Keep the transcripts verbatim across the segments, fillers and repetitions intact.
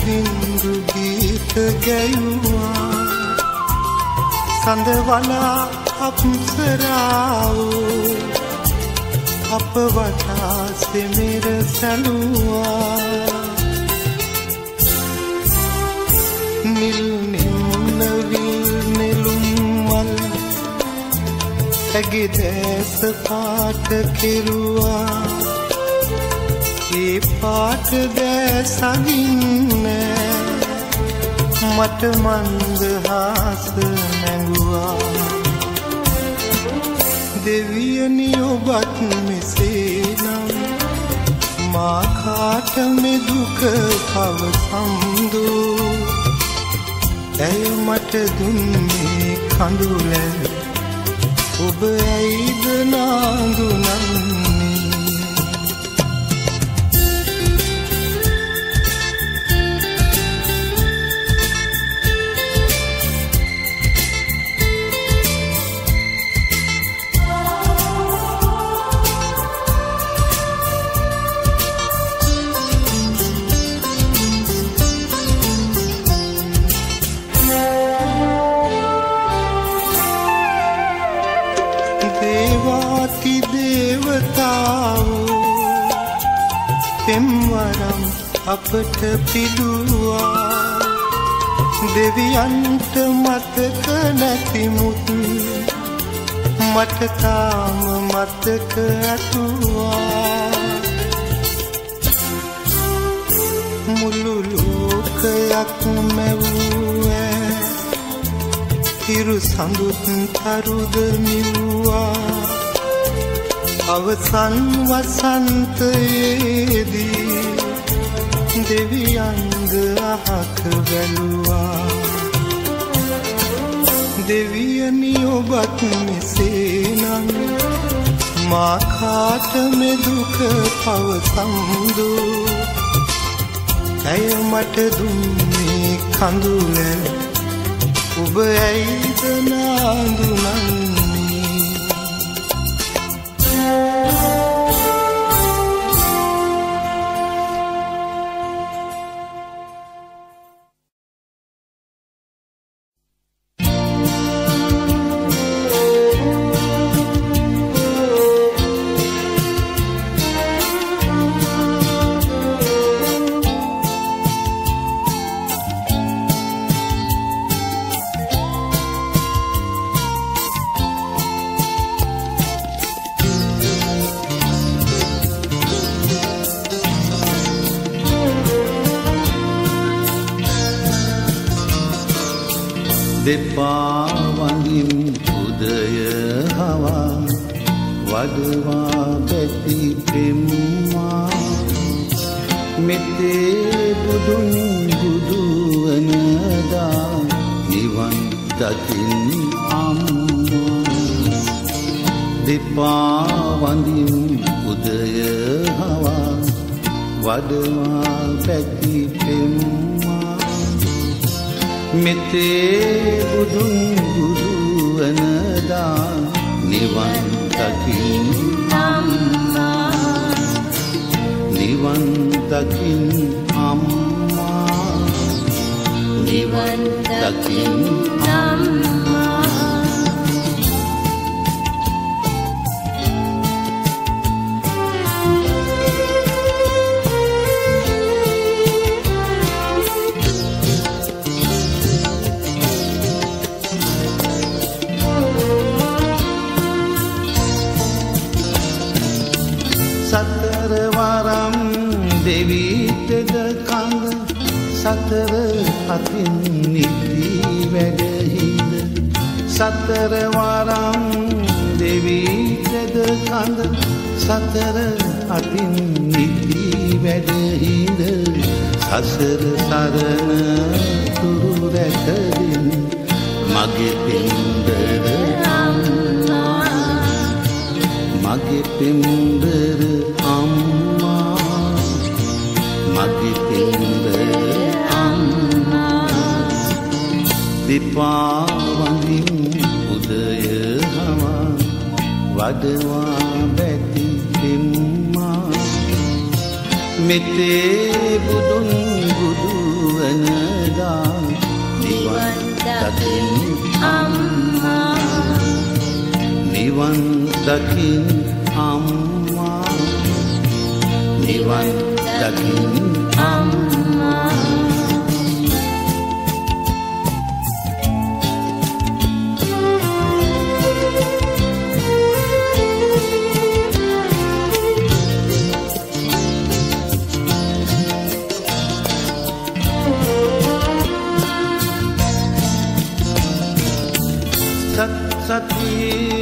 සින්දු ගීත ගැයුවා සඳවලා අප්සරාවෝ අප වටා සෙමිර සැලුවා නිල් නිම්නවිල් නෙළුම් මල් ඇගේ දැස පාට කෙරුවා ඒ පාට දැසගින්න මට මන්දහාස නැඟුවා දෙවියනි ඔබත් මෙසේනම් මා කාට මේ දුක පවසම්දු ඇය මට දුන්නේ කඳුල ඔබ ඇයිද නාඳුනන්නේ පෙම්වරම් අපට පිදුවා දෙවියන්ට මතක නැතිමුත් මට තාම මතක ඇතුවා මුළු ලෝකයක් මැවුවේ හිරු සඳුත් තරුද මිව්වා අවසන් වසන්තයේදී දෙවියන්ග අහක වැළුවා දෙවියනි ඔබත් මෙසේනම් මා කාට මේ දුක පවසම්දු ඇය මට දුන්නේ කඳුල ඔබ ඇයිද නාඳුනන්නේ දෙපා වඳින් උදය හවා වඩවා පැති පෙම්මා මෙතේ බුදුන් බුදුවනදා නිවන් දකින් අම්මා දෙපා වඳින් උදය හවා වඩවා පැති පෙම්මා මෙතේ බුදුන් බුදුවනදා නිවන් දකින් අම්මා නිවන් දකින් අම්මා නිවන් දකින් අම්මා සතර වරම් දෙවිතද කඳ සතර අතින් නිති වැඩහිඳ සතර වරම් දෙවිතද කඳ සතර අතින් නිති වැඩහිඳ සසර සරණ තුරු රැකදින් මගේ පින්දර අම්මා මගේ පින්දර අම්මා මගේ පින්දර අම්මා දෙපා වඳින් උදය හවා වඩවා බැති පෙම්මා මෙතේ බුදුන් බුදුව වෙනදා නිවන් දකින් අම්මා නිවන් දකින් අම්මා නිවන් දකින් අම්මා සති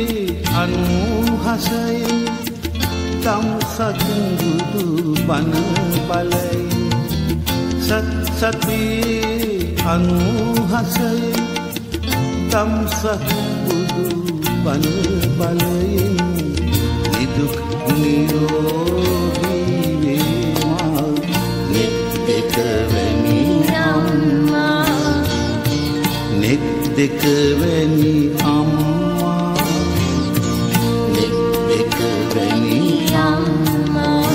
අනුහසයි තම් සතුඳු බණ බලයි සත් සති අනුහසයි තම් සතුඳු බණ බලයි නිදුක් නිරෝගී වේවා නෙත් වෙනි අම්මා නෙත් දෙක වෙනි අම්මා නෙත් දෙක වෙනි අම්මා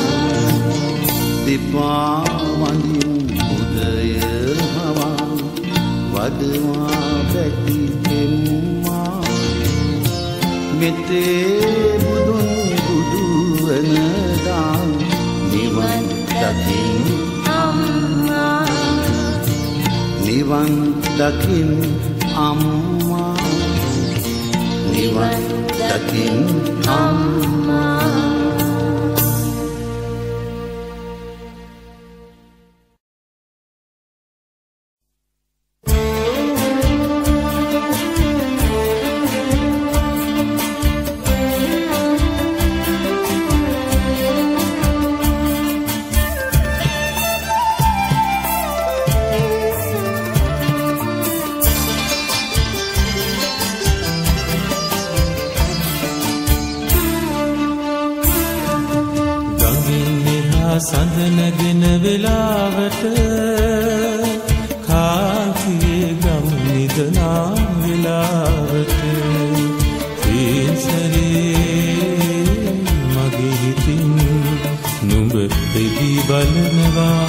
දෙපා වඳින් උදය හවා වදවා බැටි එම්මා මෙතේ බුදුන් බුදු වෙනදා නිවන් දකින් අම්මා නිවන් දකින් අම්මා නිවන් දකින් අම්මා සඳනගෙන වෙලාවට කාන්තියේ ගම් නිදනා වෙලාවට තීන්සරේ මගේ හිතින් නුඹ දෙවි බලනවා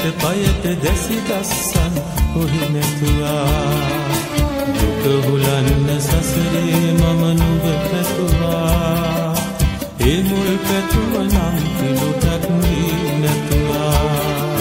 ඇට පයට දැසි දස්සන් ඔහි නැතුවා දුක හුලන්න සසරේ මම නුඹ පැතුවා ඒ මුල් පැතුව නම් පිළුටක් වී නැතුවා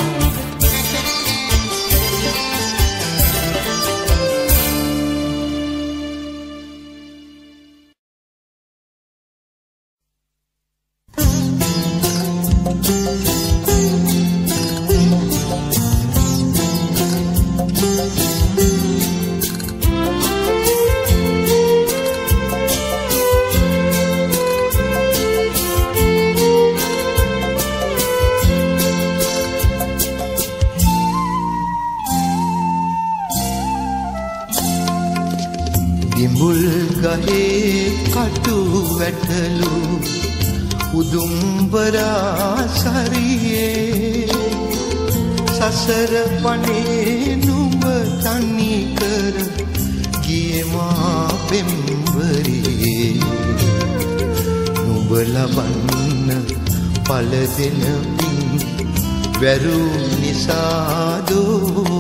උදුම්බරා සරියේ සසර වනේ නුඹ තනි කර ගියේ මා පෙම්වරියේ නුඹ ලබන්න පල දෙන පින් වැරු නිසාදෝ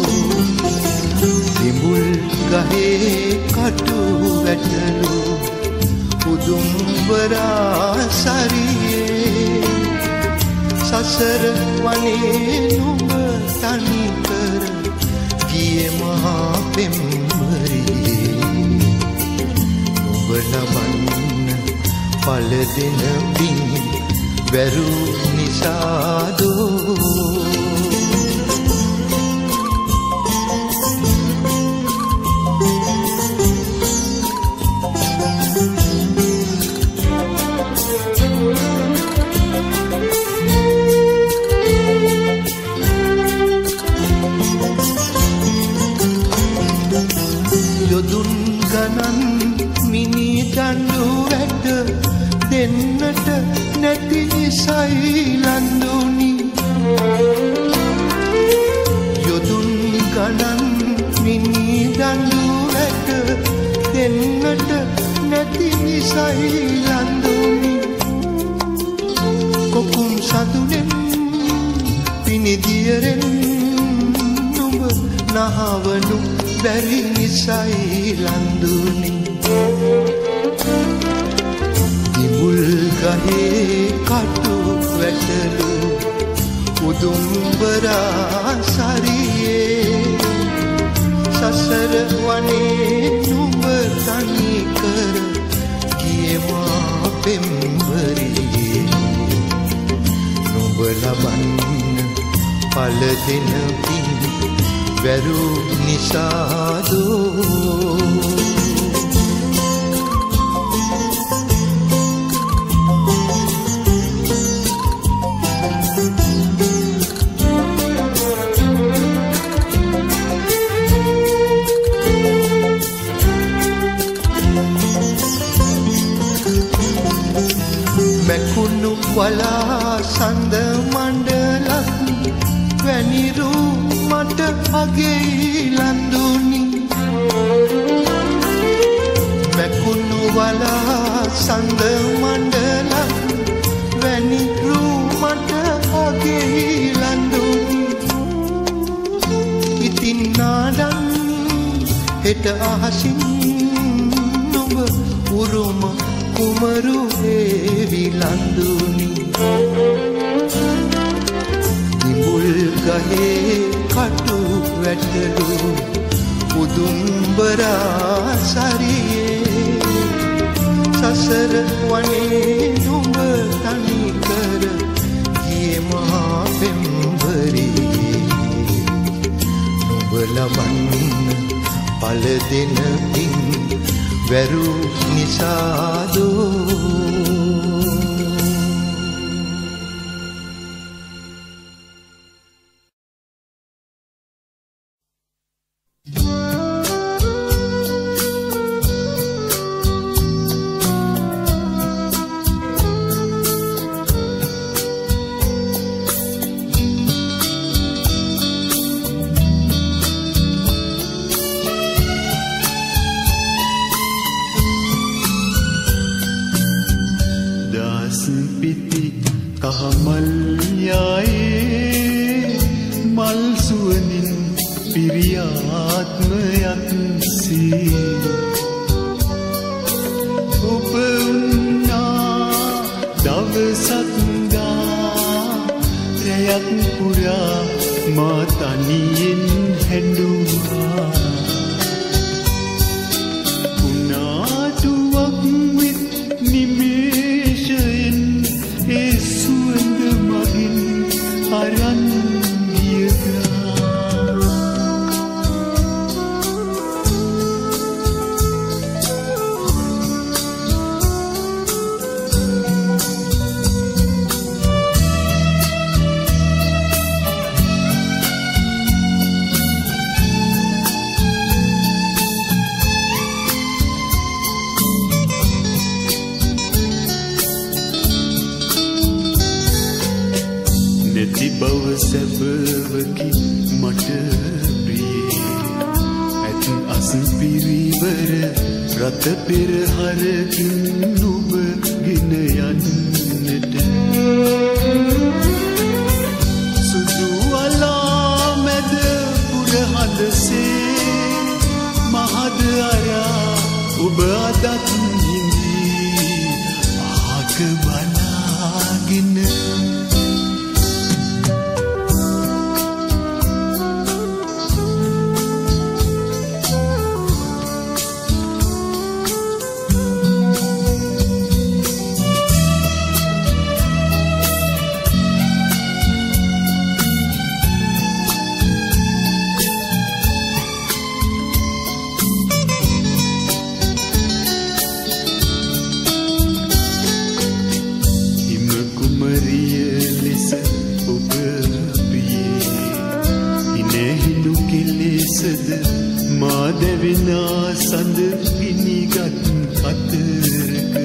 දිඹුල් ගහේ කටු වැටලු උදුම්බරා සරියේ සසර වනේ නුඹ තනි කර ගියේ මහා පෙම්වරියේ නුඹ ලබන්න පල දෙන පින් වැරු නිසාදෝ දෙන්නට නැති සයිලන්දුනි යොදුන් ගණන් මිනි දඬු ඇට දෙන්නට නැති සයිලන්දුනි කොකුම් සතුනෙන් පිනිදියරෙන් නුඹ නහවනු බැරි නිසයිලන්දුනි ගහේ කටු වැටලු උදුම්බරා සරියේ සසර වනේ නුඹ තනි කර ගියේ මා පෙම්වරියේ නුඹ ලබන්න පල දෙන පින් වැරු නිසාදෝ වලා සඳ මණ්ඩලක් වැනිරු මට අගේ ලන්දුනි මැකුණු වලා සඳ මණ්ඩලක් වැනිරු මට අගේ ලන්දුනි ඉතින් නාඩන් හෙට අහසින් නුඹ උරුම කුමරු හේවි ලන්දුනි දිඹුල් ගහේ කටු වැටලු උදුම්බරා සරියේ සසර වනේ නුඹ තනි කර ගියේ මහා පෙම්වරියේ නුඹ ලබන්න පල දෙන පින් වැරු නිසාදෝ සුවඳින් පිරියාත්මයක් සේ ඔබ උන්නා දවසක් දා රැයක් පුරා මා තනියෙන් හැඬුවා උනාටුවක් විත් නිමේෂයෙන් ඒ සුවඳ මගින් අරන් සැබවකි මට ප්‍රියේ ඇත් අසන් පිරිවර රත පෙරහරකින් නුඹ ගෙන යන්නට සුදු අලා මැද පුරහදසේ මහද අරා ඔබ අදත් හිඳී ආක බලාගෙන දෙවිනා සඳ පිනිගත් අතරක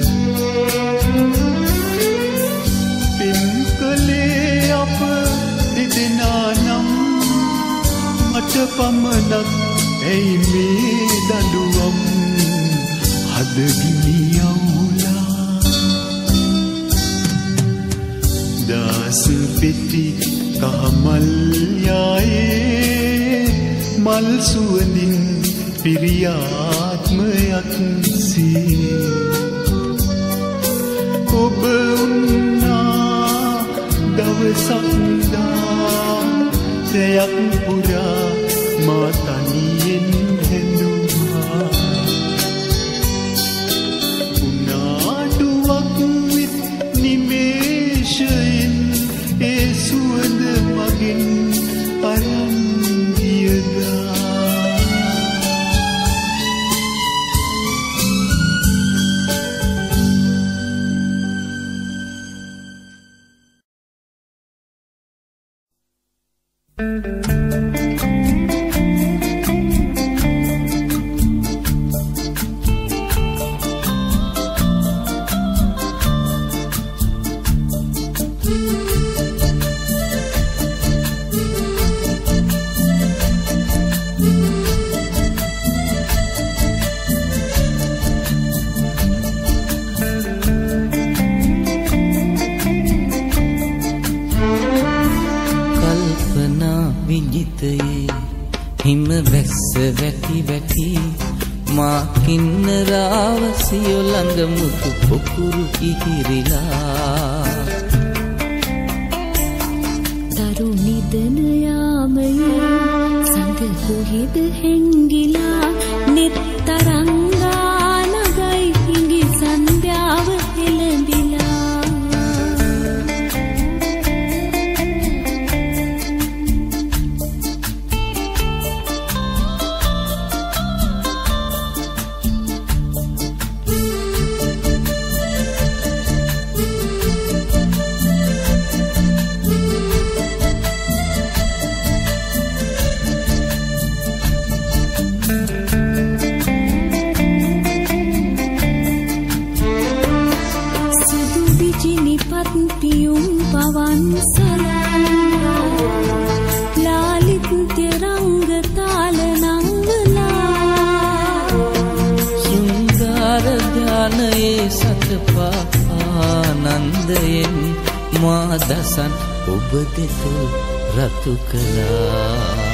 පින් කලේ අප දෙදෙනා නම් මට පමණක් ඇයි මේ දඬුවම් හදගිනි අවුලා දාස පෙති කහමල් යායේ මල් සුවඳින් පිරියාත්මයක් සේ ඔබ උන්නා දවසක් දා රැයක් පුරා මා තනියෙන් හැඬුවා උනාටුවක් විත් නිමේෂයෙන් ඒ සුවඳ මගින් අරන් ගියදා හිම වැස්ස වැටි වැටි මා කින්නරාව සියොළඟ මුතු පොකුරු ඉහිරිලා දරු නිදන යාමයේ සඳ කොහෙද හැංගිලා නෙත් තරංගා නගයි හිඟි සන්ධ්‍යාව එළඹිලා ආනන්දයෙන් මා දසන් ඔබ දෙත රතු කළා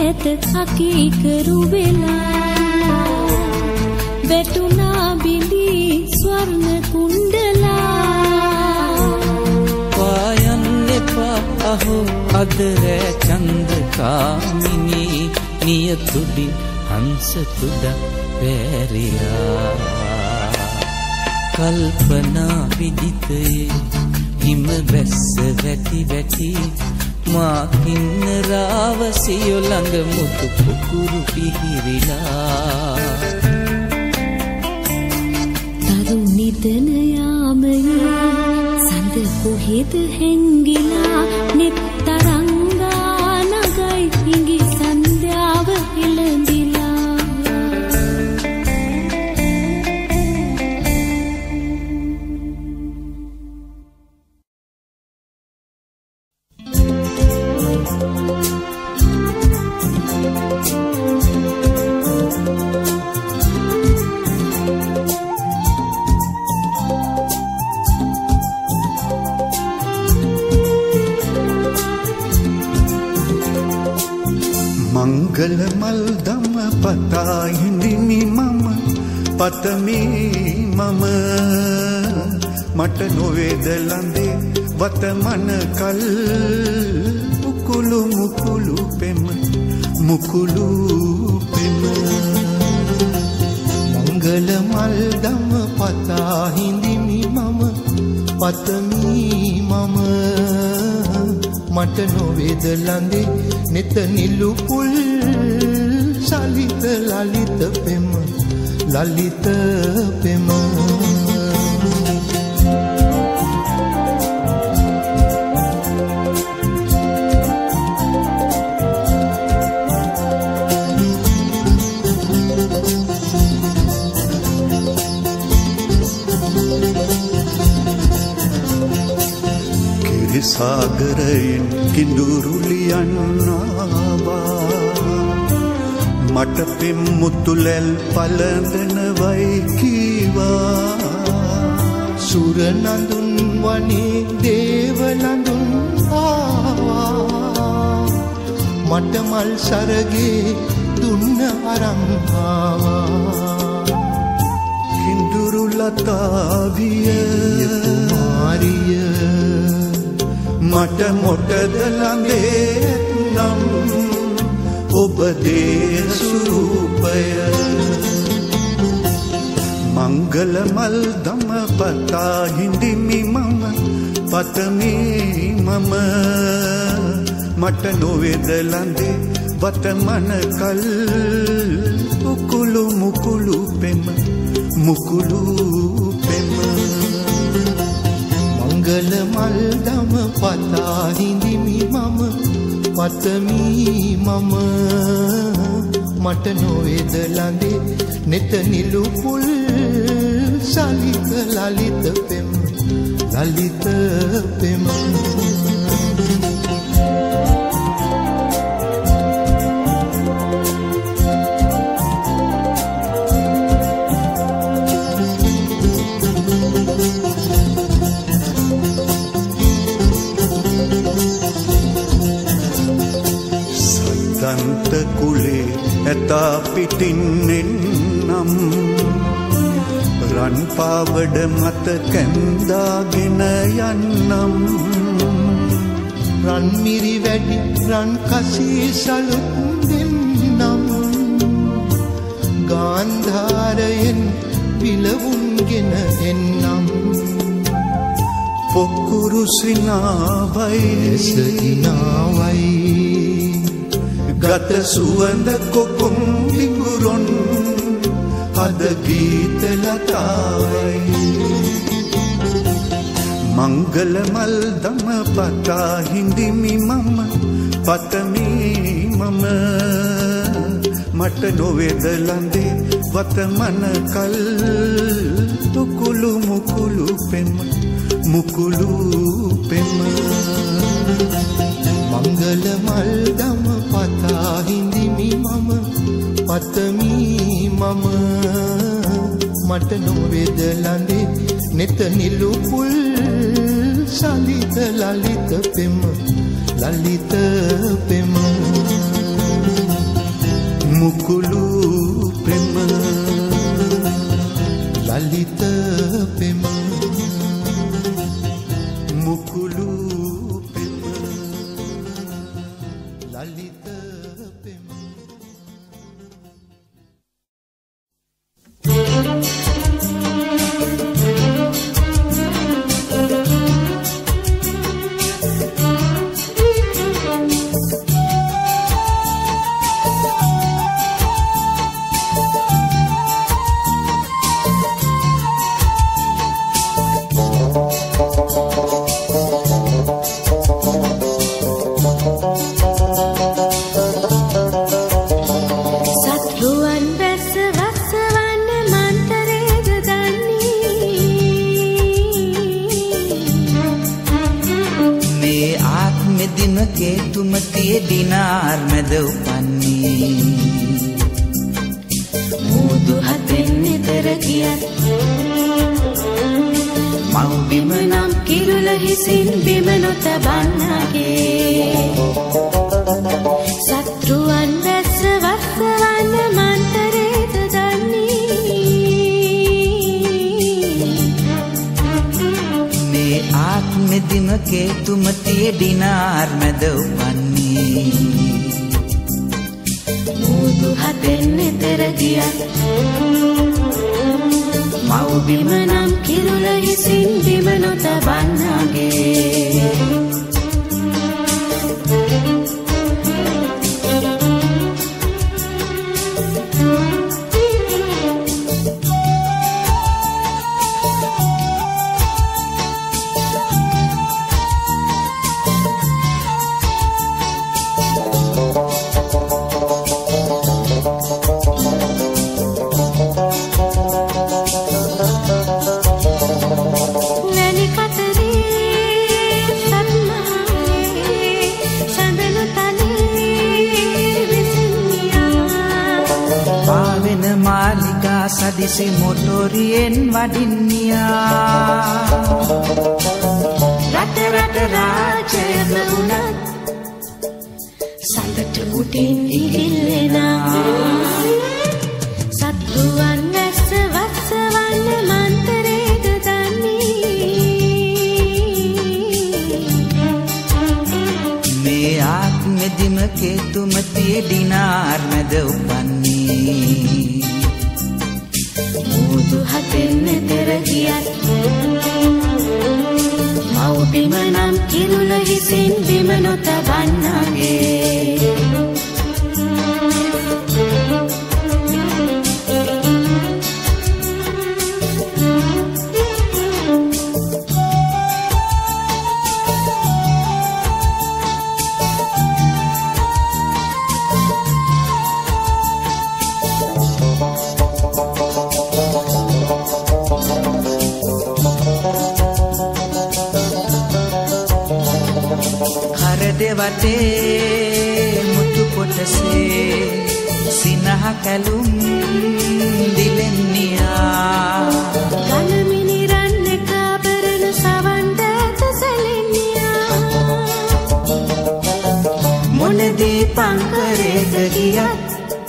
ඇත අකීකරු වෙලා වැටුණා බිඳී ස්වර්ණ කුණ්ඩලා පායන්න එපා අහෝ අද රෑ චන්ද්‍රකාමිනී නියතුඩින් හංස තුඩක් පැරියා කල්පනා විදිතයේ හිම බැස්ස වැටි වැටි මා කින්නරාව සියො ළඟ මුතු පුකුරු පිහිරිලා තරු නිදන යාමයේ සඳ කොහෙද හැංගිලා නෙත් තරංගා නගයි හිඟි සන්ධ්‍යාව එළඹිලා මංගල මල් දම පතා හිඳිමි මම පතමි මම මට නොවේද ලඳේ වතමන කල් මුකුළු මුකුළු පෙම මුකුළු පෙම මංගල මල් දම පතා හිඳිමි මම පතමි මම මට නොවේද ලඳේ නෙත නිලු පුල් සලිත ලලිත පෙම ලලිත පෙම සාගරයෙන් කිඳුරු ලියන්නවා මට පෙම් මුතුලැල් පලඳනවයි කීවා සුර නඳුන් වනේ දේව නඳුන් ආවා මට මල් සරගේ දුන්න අරන් ආවා කිඳුරු ලතාවිය කුමාරිය මට මොටද ළඟේ නම් ඔබගේ ස්වරූපය මංගල මල් දම පතා හිඳිමි මම පතමි මම මට නොවේද ළඟේ වතමන කල් මුකුළු මුකුළු පෙම මුකුළු පෙම මංගල මල් දම පතා හිඳිමි මම පතමි මම මට නොවේද ළඟේ නෙත නිලු පුල් සලිත ලලිත පෙම ලලිත පෙම දන්ත කුලේ ඇතා පිටින් එන්නම් රන් පාවඩ මත කැන්දාගෙන යන්නම් රන් මිරි වැඩි රන් කසී සලුත් දෙන්නම් ගාන්ධාරයෙන් විලවුන්ගෙන එන්නම් පොකුරු සිනාවයි එසකිනාවයි ගත සුවඳ කොකුම් විකුරොන් අද ගීත ලතාවයි මංගල මල් දම පතා හිඳිමි මම පතමි මම මට නොවේද ළඟේ වතමන කල් මුකුළු මුකුළු පෙම මුකුළු පෙම මංගල මල් දම පතා හිඳිමි මම පතමි මම මට නොවේද ළඟේ නෙත නිලු පුල් සලිත ලලිත පෙම ලලිත පෙම ලලිත පෙම් තුමතිය දිනාර් මැද උපන්නේ මුදු හතෙන් නිතර ගියත් මව් බිම නම් කිරුල හිසින් බිම නොතබන්නගේ සත්රුවන් වැස්ස වස්සවන්න මන්තරේද දන්නේ මේ ආත්මෙදිමකේ තුමතිය දිනාර් මැද උපන්නේ මුදු හතෙන් නිතර ගියත් මව් බිම නම් කිරුල හිසින් බිම නොතබන්නගේ සදිසි මොටෝරියෙන් වඩින්නියා රට රට රාජ්‍යද වුණත් සඳට උටින් ඉහිල්ලෙනා සත්රුවන් වැස්ස වස්සවන්න මන්තරේද දන්නේ මේ ආත්මෙදිමකේ තුමතිය දිනාර් මැද උපන්නේ මුදු හතෙන් නිතර ගියත් මව් බිම නම් කිරුල හිසින් බිම නොතබන්නගේ වටේ මුතු කොටසේ සිනහ කැලුම් දිලෙන්නියා ගලමිනිරන් එක බරන සවන් දැත සැලෙන්නියා මොනදී පංකරේද ගියත්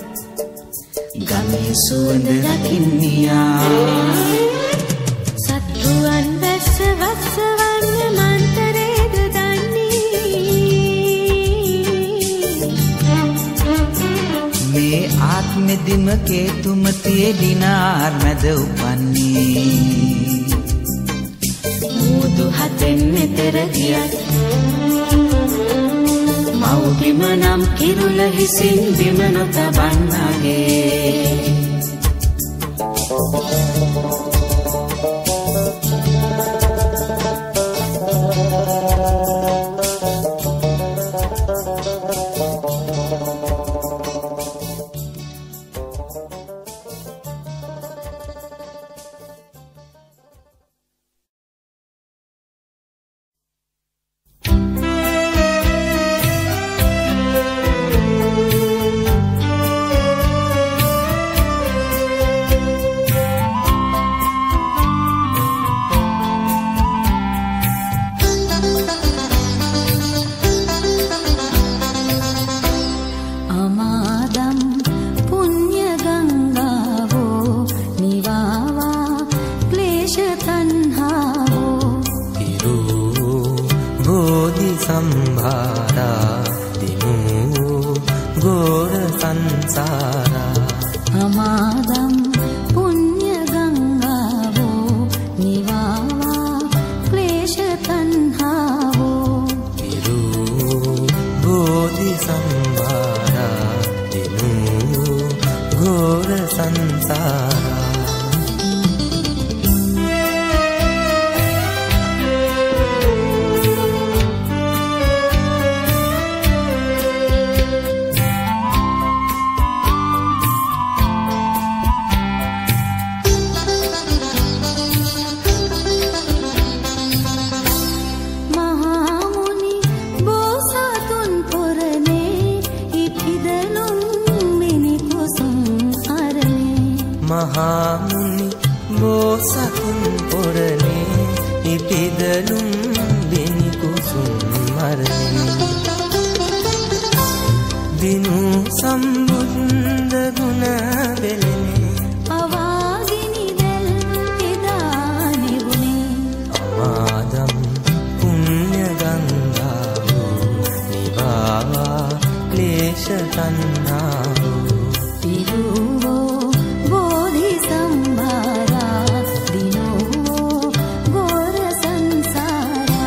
ගමේ සුවඳ දකින්නියා සත්රුවන් වැස්ස වස්සවන්න මන්තරේද මේ ආත්මෙදිමකේ තුමතිය දිනාර් මැද උපන්නේ මුදු හතෙන් නිතර ගියත් මව් බිම නම් කිරුල හිසින් බිම නොතබන්නගේ घोर संसारा अमादं पुण्य गंगावो निवावा क्लेश तन्हावो तिरु बोधि संभारा दिनु घोर संसारा महामुनि बोसकुन पुरने इपिदलुम बिनि कुसुम मरने दिनु संबुद्ध गुण बेलने अवागिनि दल इदानि गुणे अमादम पुण्य गंगावो निवावा क्लेश तन्हावो तिरुवो बोधि संभारा दिनो घोर संसारा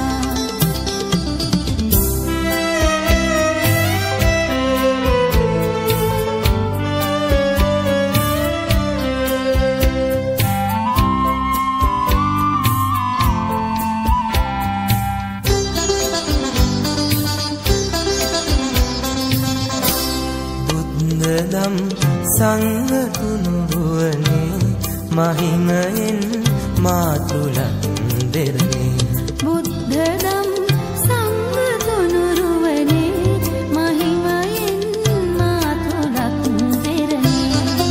බුද්ධදම් සංඝ තුනුරුවනේ මහිමයෙන් මාතුලක් දෙරනේ බුද්ධදම් සංඝ තුනුරුවනේ මහිමයෙන් මාතුලක් දෙරනේ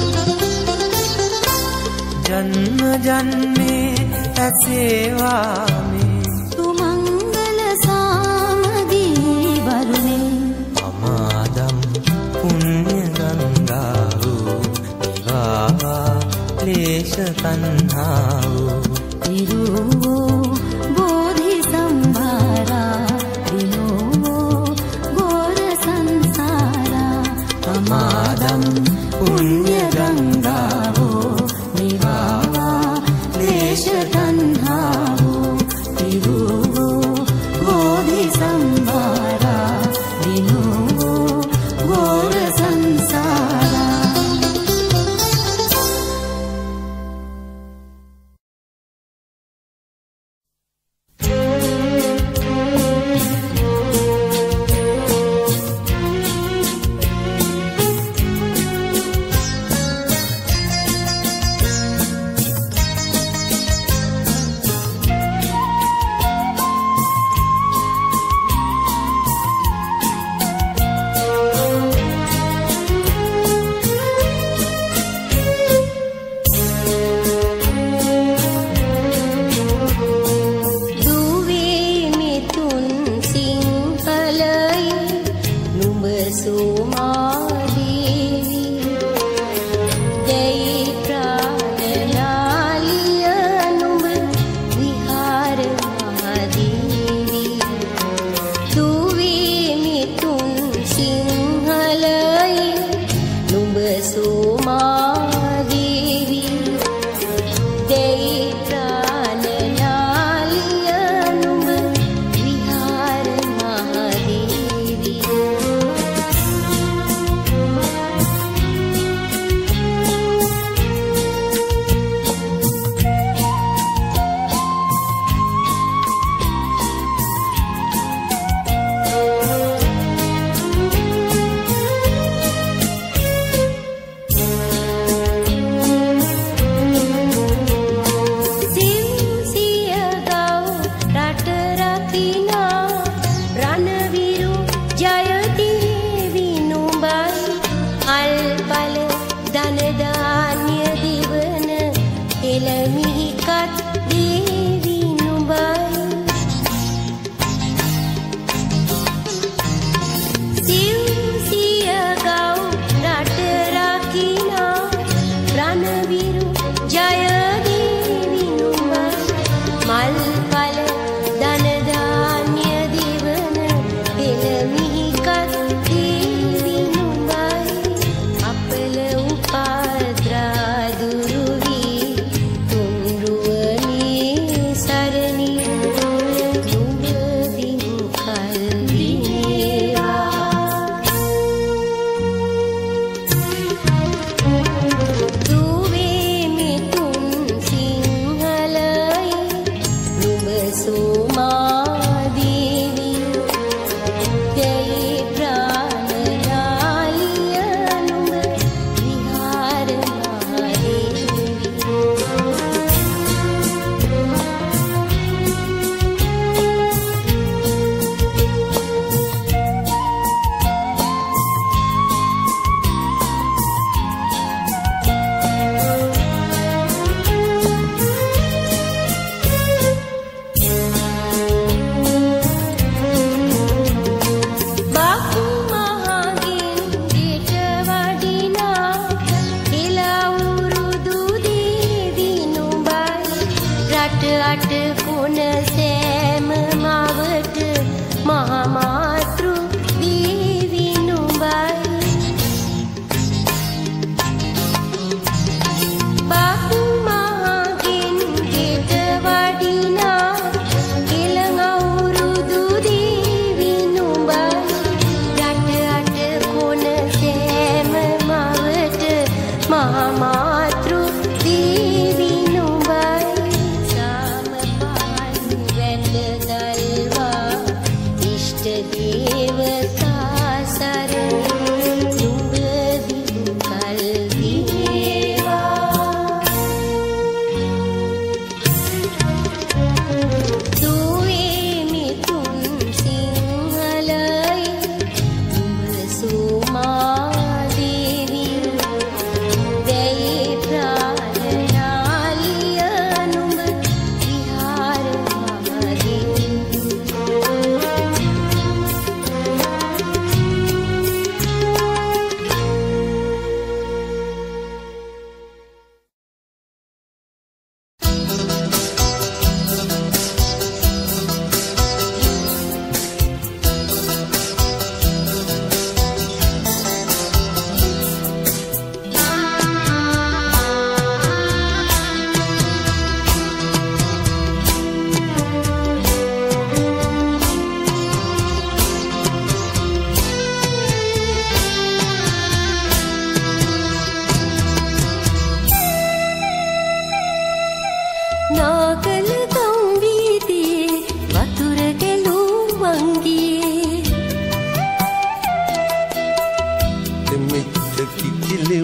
ජන්ම ජන්මේ ඇසේවාමේ තුමංගල සාමදී වරුනේ අමාදම් පුණ්‍ය ගංගාවෝ නිවාවා क्लेश तन्हावो तिरुवो बोधि संभारा दिनो घोर संसारा अमादं पुण्य गंगावो निवावा क्लेश तन्हावो तिरुवो बोधि संभारा दिनो घोर संसारा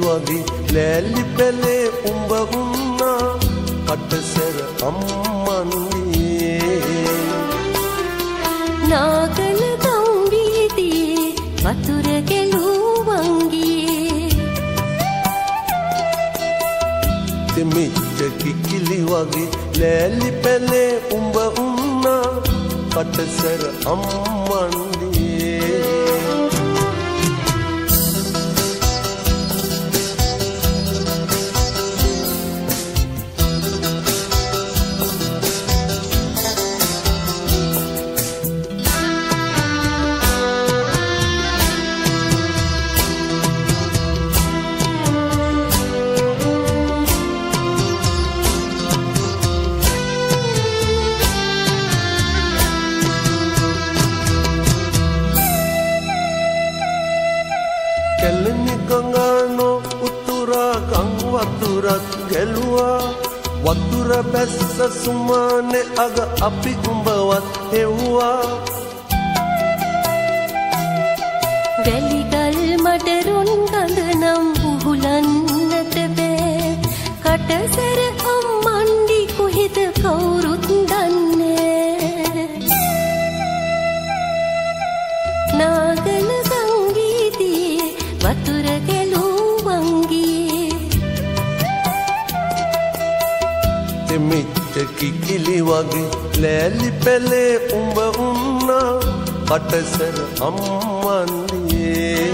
වගේ ලෑලි පැලේ උඹ වුණා කටසර අම්මන්නේ නාගල ගම්බීදී වතුර ගැලුවන්ගේ තෙමිච්ච කිකිලි වගේ ලෑලි පැලේ උඹ වුණා කටසර අම්මන්නේ ගැලුවා වතුර බැස්ස සුමානේ අග අපි උඹවත් හෙව්වා වැලිගල් මඩරුන් ගඳ නම් උහුලන්නට බෑ කටසර අම්මන්ඩි කොහෙද කවුරුත් දන්නේ නාගල සංගීතී වතුර ගැලුවන්ගේ තෙමිච්ච කිකිලි වගේ ලෑලි පැලේ උඹ වුණා කටසර අම්මන්නේ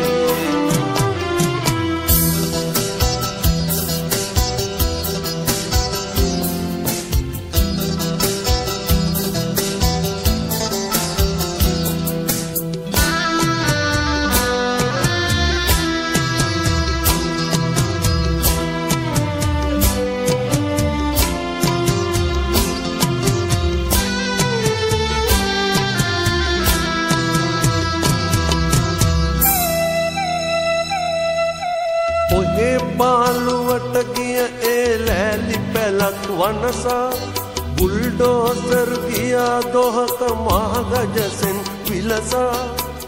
පාලුවට ගිය ඒ ලෑලි පැලක් වනසා බුල්ඩෝසර් ගියා දොහක මහගජසෙන් විලසා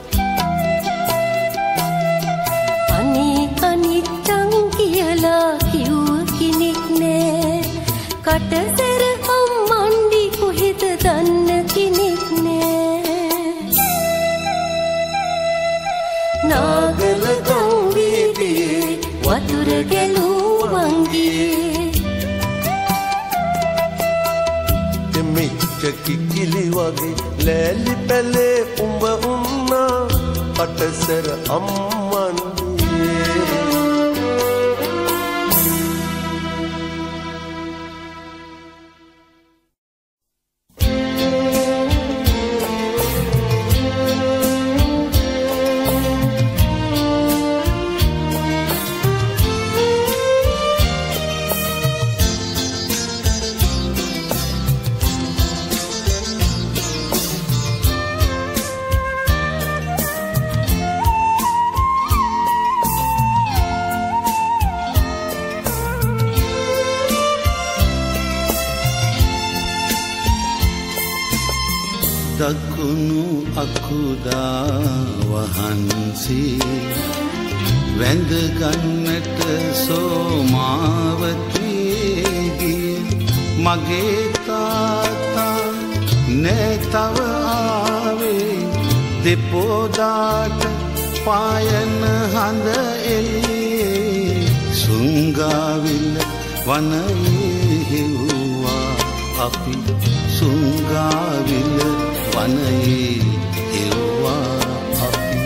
අනේ අනිච්චං කියලා කිව්ව කෙනෙක් නෑ කටසර අම්මන්ඩි කොහෙද දන්න කෙනෙක් නෑ නාගල ගම්බීදී වතුර ගැලුවන්ගේ තෙමිච්ච කිකිලි වගේ ලෑලි පැලේ උඹ වුණා කටසර අම්මන්නේ දකුණු අකුදා වහන්සේ වැඳ ගන්නට සෝමාවතී ගිය මගේ තාත්තා නෑ තව ආවේ දෙපොදාට පායන හඳ එළියේ සුංගාවිල වනයේ හෙව්වා අපි සුංගාවිල වනයේ හෙව්වා අපි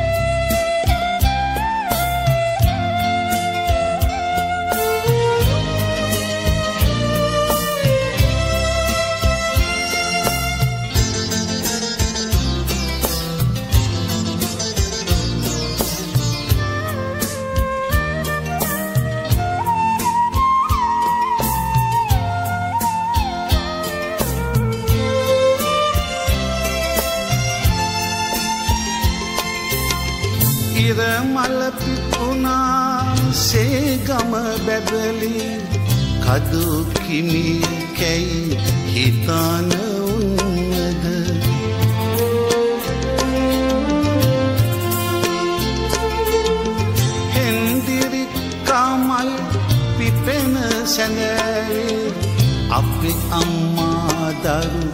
ඉරමල පිපුණා සේගම බැදලි කදු කිමි කැයි හිතාන උන්නද හෙන්දිරි සැඳේ අපේ අම්මා දරු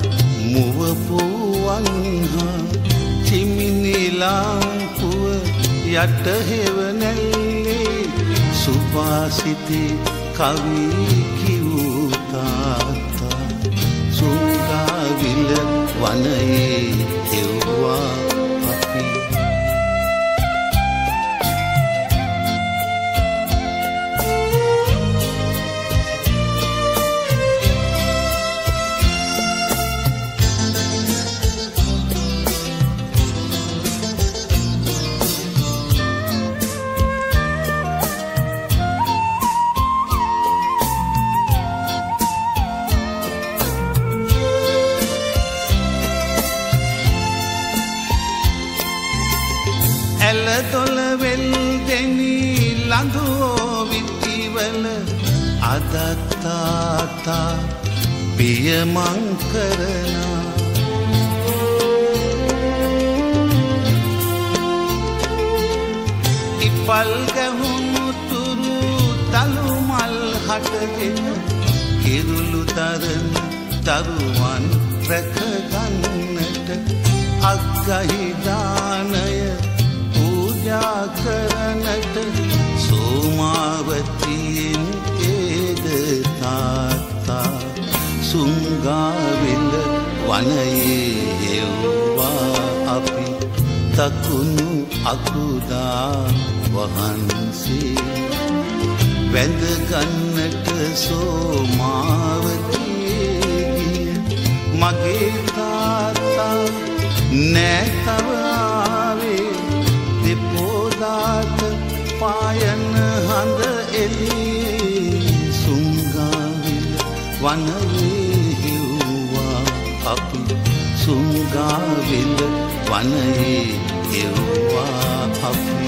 මුවපුවන්හා චිමිනි ලාම්පුව යට හෙවණැල්ලේ සුභාසිතේ කවි කියූ තාත්තා සුංගාවිල වනයේ එව්වා අපි තාතා පියමං කරනා ඉපල් ගැහුණු තුරු තලු මල් හටගෙන කිරුළු තරන දරුවන් රැක ගන්නට අග්ගහි දානය පූජා කරනට සෝමාවතියෙන් තාත්තා සුංගාවිල වනයේ හෙව්වා අපි තකුණු අකුදා වහන්සේ වැඳ ගන්නට සෝමාවතියේ ගිය මගේ තාත්තා නෑ තව ආවේ දෙපොදාට පායන හඳ එළියේ වනයේ හෙව්වා අපි සුංගාවිල වනයේ හෙව්වා අපි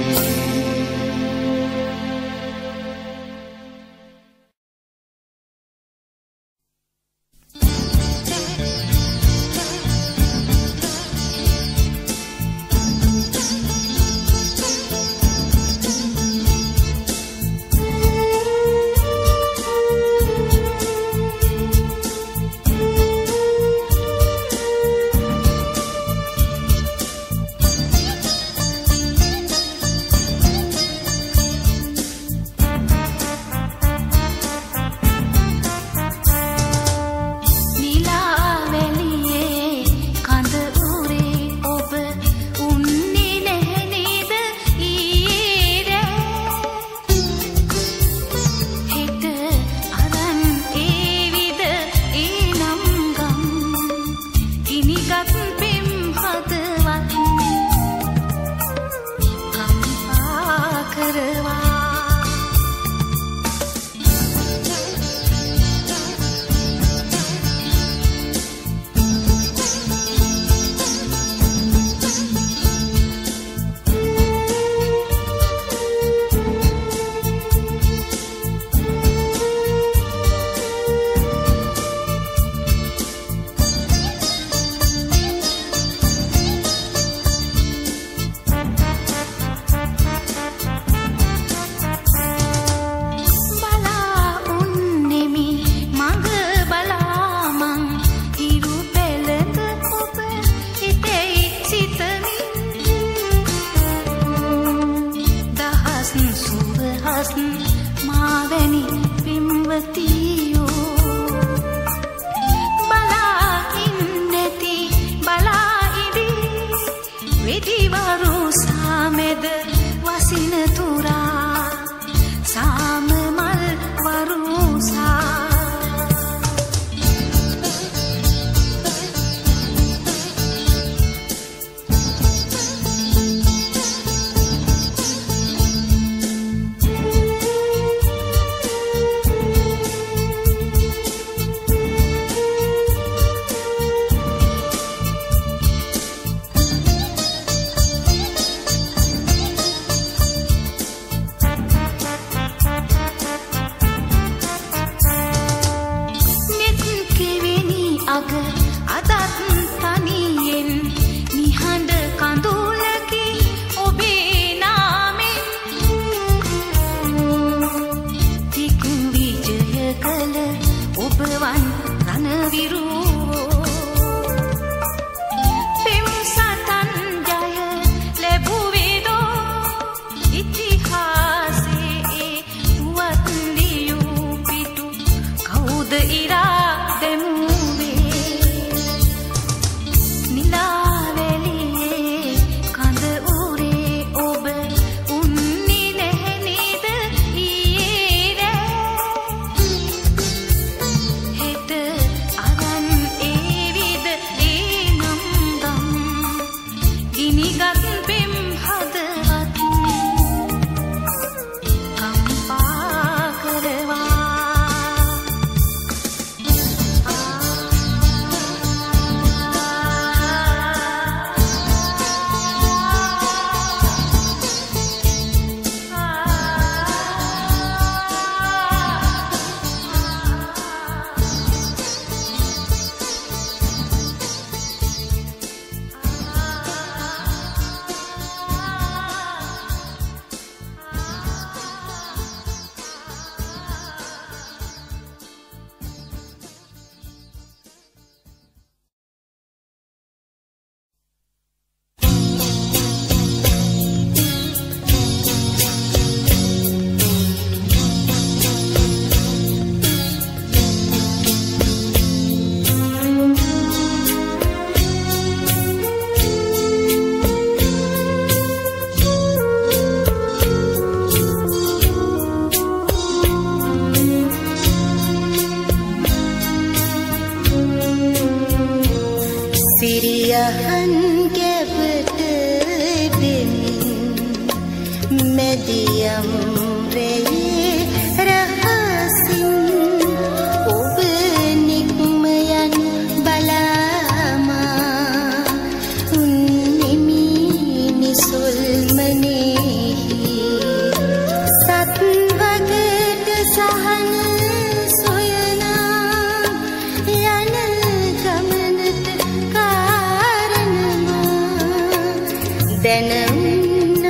මෙදියම් රේ රහසින් ඔබ නික්ම යන බලාමා උන්නිමි නිසොල්මනේහි සත් වගට සහන සොයනා යන ගමනට කාරණමා දැනුන්න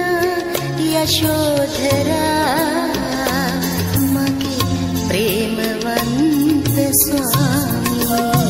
යශෝධරා මගේ ප්‍රේමවන්ත ස්වාමී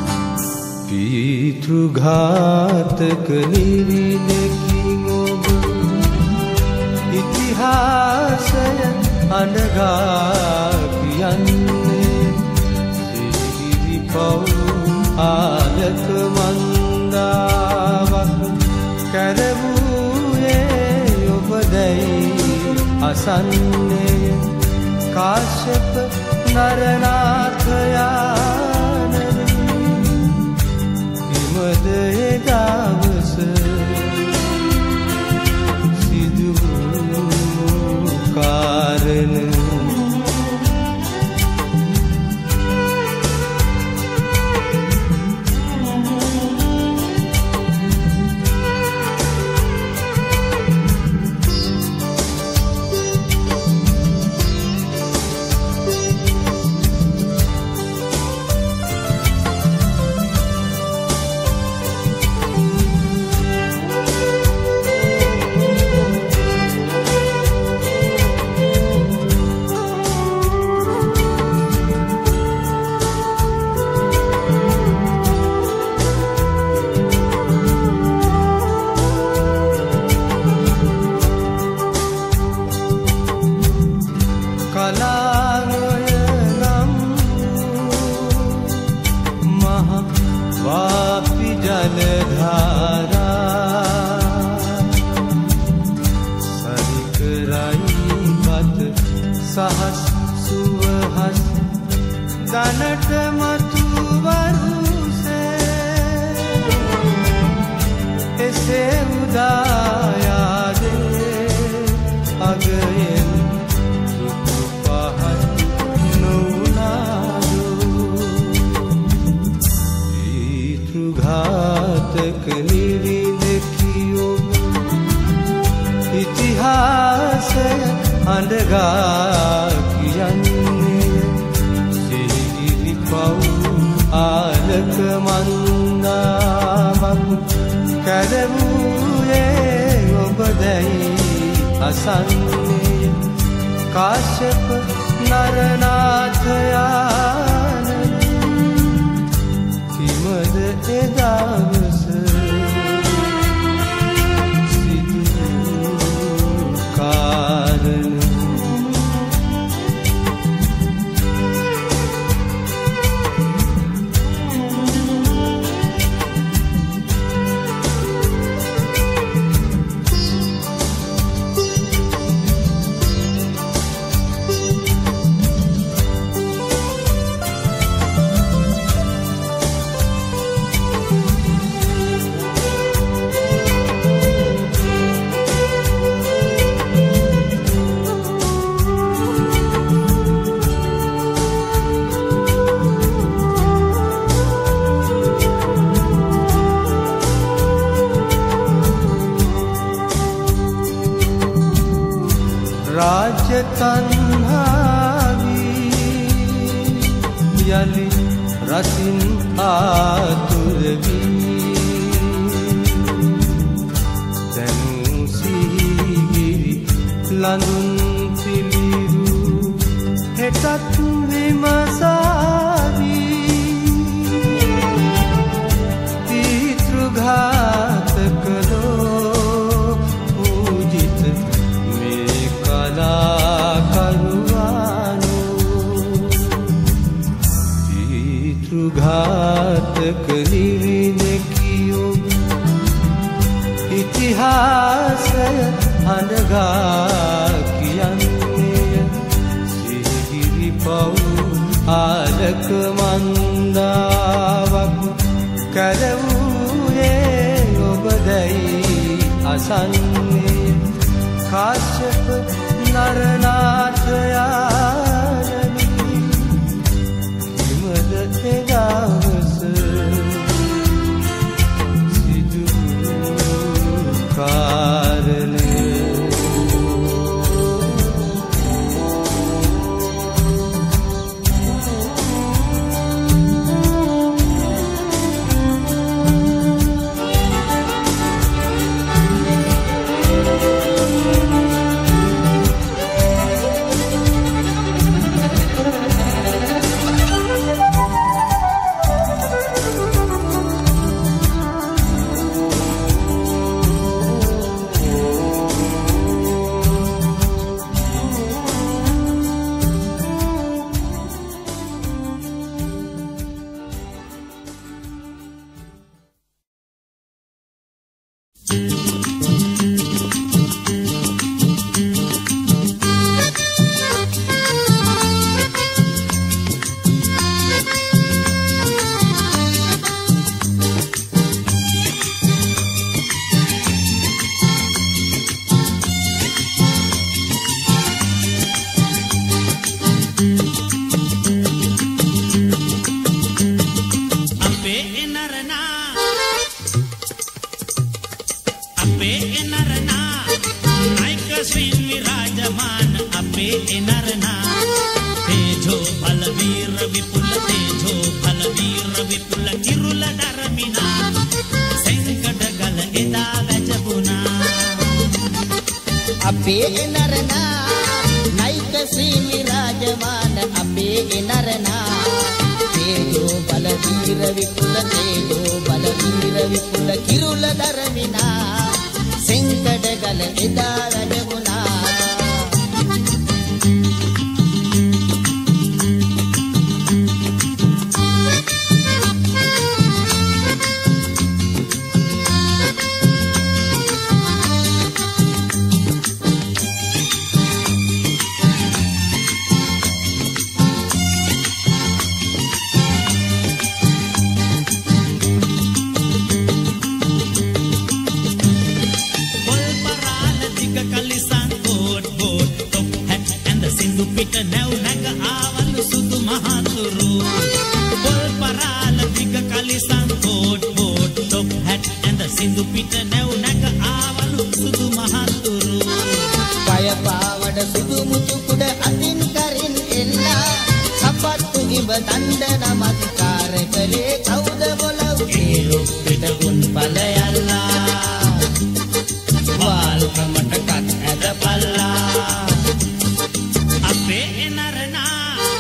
घातक निरिलකින් ඔබ අඬගා කියන්නේ සිහිරි පව් ආලක මන්දාවක් කැරවූයේ ඔබදැයි අසන්නේ කාශ්‍යප නරනාථයානනි විමද එදවස සිදු කාරණ සහස් සුවහස් දනට මතුවරුසේ එසේ උදායාදේ අගයෙන් සුතු පහත් නොවුනාදු ඊතෘඝාතක නිරිදකියෝ ඉතිහාසය අඬගා කියන්නේ සිහිරි පව් ආලක මන්දාවක් කැරවූයේ ඔබදැයි අසන්නේ කාශ්‍යප නරනාථයානනි කිමද එදවස සිදු කාරණ රාජ්‍ය තණ්හාවී යලි රසින් ආතුර වී දැනූ සිහිගිරි ලඳුන් පිළිරු හෙටත් විමසාවී පිතෘඝාතකලෝ පූජිත කරුවානු පිතෘඝාතක නිරිදකියෝ ඉතිහාසය අඬගා කියන්නේ සිහිරි පව් ආලක මන්දාවක් කැරවූයේ ඔබදැයි අසන්නේ කාශ්‍යප නරනාථයානනි කිමද එදවස සිදු කාරණ श्रीन विराजमान अपे नरना तेजो बलवीर विपुल तेजो बलवीर विपुल किरुल धर्मिना संकट गल एदा वजबुना अपे नरना नायक श्रीन विराजमान अपे नरना तेजो बलवीर विपुल तेजो बलवीर विपुल किरुल धर्मिना संकट गल एदा वजबुना පිට නැව් නැග ආවලු සුදු මහතුරු පොල් පරාල දිග කලිසම් කෝට් බෝට් ටොප් හැට් ඇඳ සින්දු පිට නැව් නැග ආවලු සුදු මහතුරු පය පාවඩ සුදු මුතු කුඩ අතින් කරින් එල්ලා සපත්තු ගිඹ දණ්ඩ නමස්කාර කළේ කවුද මොලව් ඒ පිට ගුන් ඵලයල්ලා වාල් කමට කත් ඇද පල්ලා अपे नरना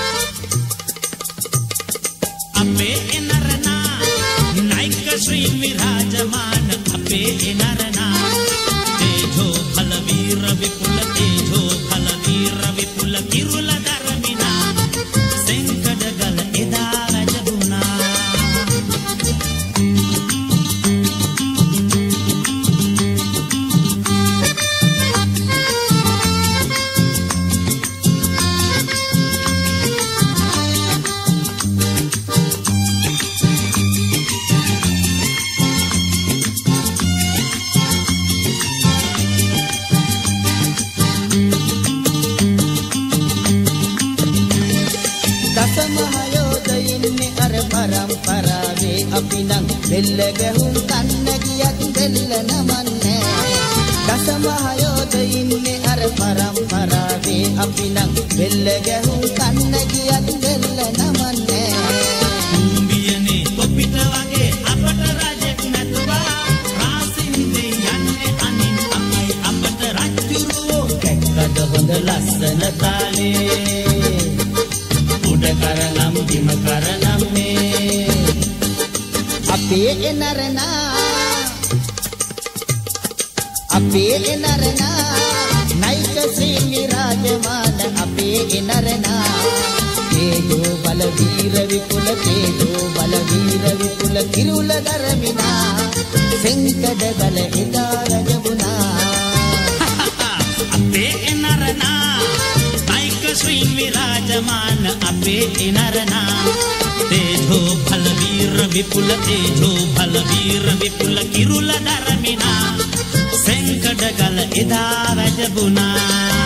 अपे नरना नायक श्री विराजमान अपे नरना तेजो बलवीर विपुल तेजो बलवीर विपुल किरुल धर्मिना संकट गल एदा वजबुना परंपरावे अपिनंग दिल गहुं कन्न कियत दिल नमन्ने दसमहायोदयिन्ने अर परंपरावे अपिनंग दिल गहुं कन्न कियत दिल नमन्ने කුඹියනේ කොපිට වගේ අපට රජෙක් නැතුවා රාසින්දේ යන්නේ අනින් අපයි අපට රජුරෝ කැක්කද හොඳ ලස්සන තාලේ උඩ කරනම් දිම කරනම් මේ අපේ නරනා අපේ නරනා नायक श्री विराजमान अपे नरना तेजो बलवीर विपुल तेजो बलवीर विपुल किरुल धर्मिना संकट गल एदा वजबुना अपे नरना नायक श्री विराजमान अपे नरना तेजो बलवीर विपुल तेजो बलवीर विपुल किरुल धर्मिना संकट गल एदा वजबुना